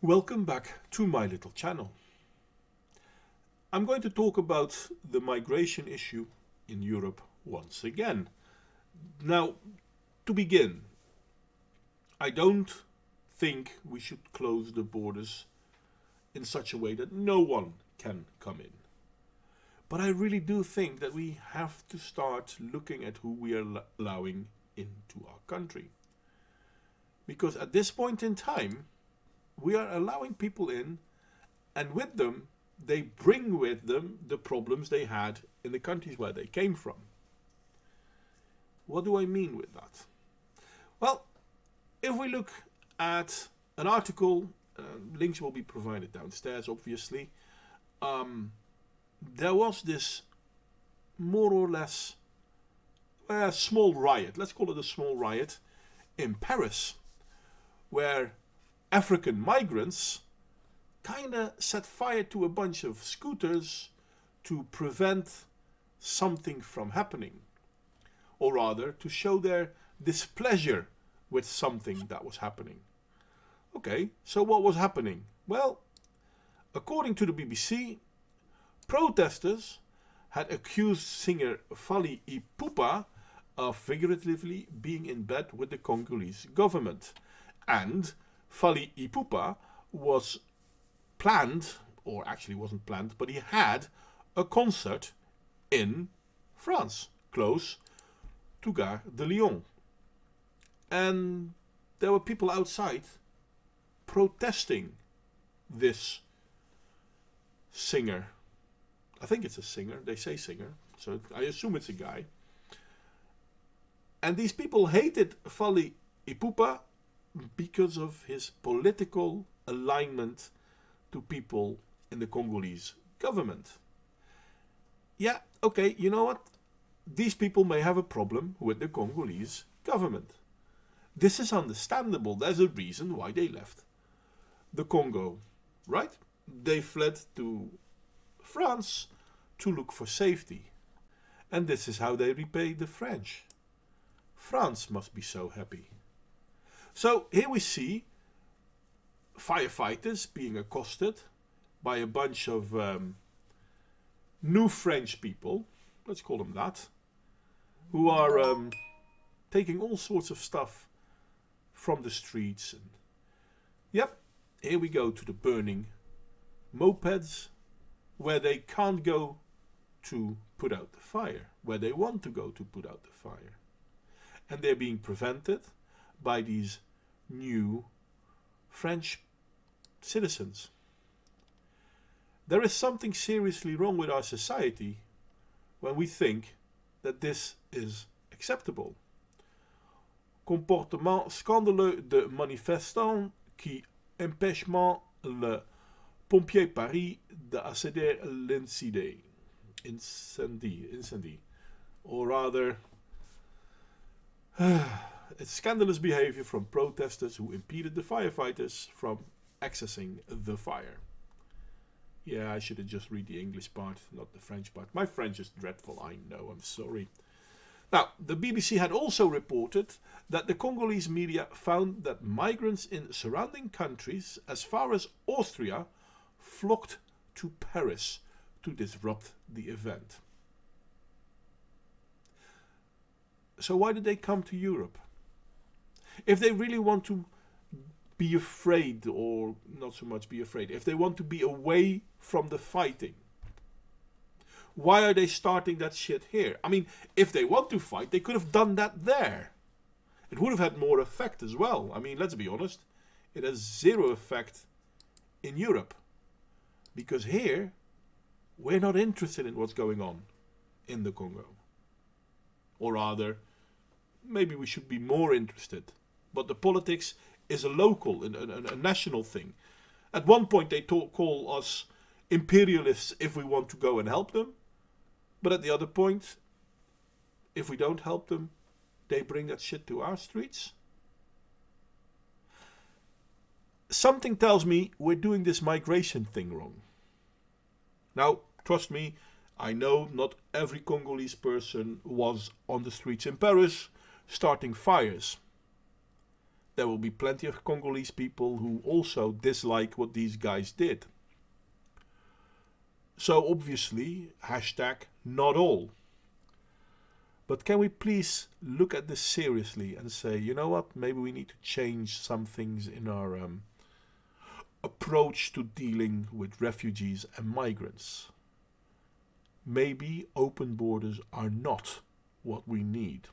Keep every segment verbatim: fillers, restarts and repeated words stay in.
Welcome back to my little channel. I'm going to talk about the migration issue in Europe once again. Now, to begin, I don't think we should close the borders in such a way that no one can come in. But I really do think that we have to start looking at who we are allowing into our country. Because at this point in time, we are allowing people in, and with them, they bring with them the problems they had in the countries where they came from. What do I mean with that? Well, if we look at an article, uh, links will be provided downstairs, obviously. Um, there was this more or less uh, small riot, let's call it a small riot, in Paris, where African migrants kind of set fire to a bunch of scooters to prevent something from happening. Or rather, to show their displeasure with something that was happening. Okay, so what was happening? Well, according to the B B C, protesters had accused singer Fally Ipupa of figuratively being in bed with the Congolese government. And Fally Ipupa was planned, or actually wasn't planned, but he had a concert in France, close to Gare de Lyon. And there were people outside protesting this singer. I think it's a singer, they say singer, so I assume it's a guy. And these people hated Fally Ipupa because of his political alignment to people in the Congolese government. Yeah, okay, you know what? These people may have a problem with the Congolese government. This is understandable. There's a reason why they left the Congo, right? They fled to France to look for safety. And this is how they repay the French. France must be so happy. So here we see firefighters being accosted by a bunch of um, new French people, let's call them that, who are um, taking all sorts of stuff from the streets. And yep, here we go to the burning mopeds, where they can't go to put out the fire, where they want to go to put out the fire. And they're being prevented by these new French citizens. There is something seriously wrong with our society when we think that this is acceptable. Comportement scandaleux de manifestants qui empêchent le pompier Paris d'accéder à l'incendie. Incendie, incendie. Or rather, it's scandalous behavior from protesters who impeded the firefighters from accessing the fire. Yeah, I should have just read the English part, not the French part. My French is dreadful, I know, I'm sorry. Now, the B B C had also reported that the Congolese media found that migrants in surrounding countries, as far as Austria, flocked to Paris to disrupt the event. So why did they come to Europe? If they really want to be afraid, or not so much be afraid, if they want to be away from the fighting, why are they starting that shit here? I mean, if they want to fight, they could have done that there. It would have had more effect as well. I mean, let's be honest, it has zero effect in Europe. Because here, we're not interested in what's going on in the Congo. Or rather, maybe we should be more interested. But the politics is a local, a, a, a national thing. At one point they talk, call us imperialists if we want to go and help them. But at the other point, if we don't help them, they bring that shit to our streets. Something tells me we're doing this migration thing wrong. Now, trust me, I know not every Congolese person was on the streets in Paris starting fires. there will be plenty of Congolese people who also dislike what these guys did. So obviously, hashtag not all. But can we please look at this seriously and say, you know what, maybe we need to change some things in our um, approach to dealing with refugees and migrants. Maybe open borders are not what we need.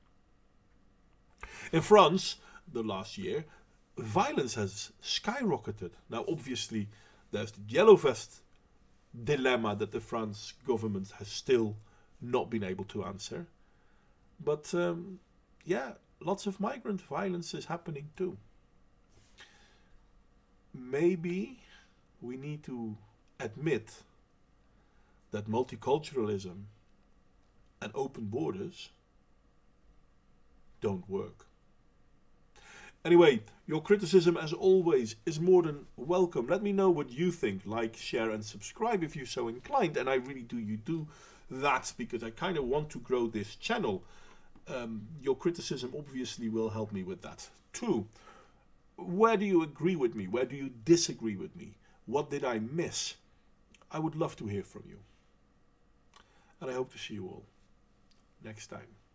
In France, the last year, violence has skyrocketed. Now, obviously, there's the yellow vest dilemma that the French government has still not been able to answer. But, um, yeah, lots of migrant violence is happening too. Maybe we need to admit that multiculturalism and open borders don't work. Anyway, your criticism, as always, is more than welcome. Let me know what you think. Like, share, and subscribe if you're so inclined. And I really do you do that because I kind of want to grow this channel. Um, your criticism obviously will help me with that too. Where do you agree with me? Where do you disagree with me? What did I miss? I would love to hear from you. And I hope to see you all next time.